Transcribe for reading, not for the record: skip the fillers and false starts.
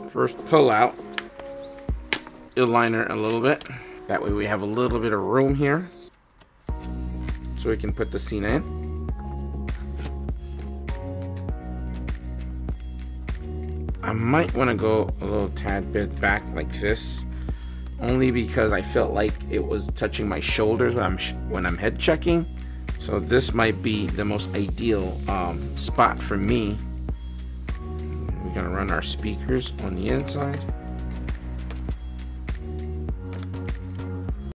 first pull out the liner a little bit. That way we have a little bit of room here so we can put the SENA in. I might want to go a little tad bit back like this, only because I felt like it was touching my shoulders when I'm head checking. So this might be the most ideal spot for me. We're gonna run our speakers on the inside.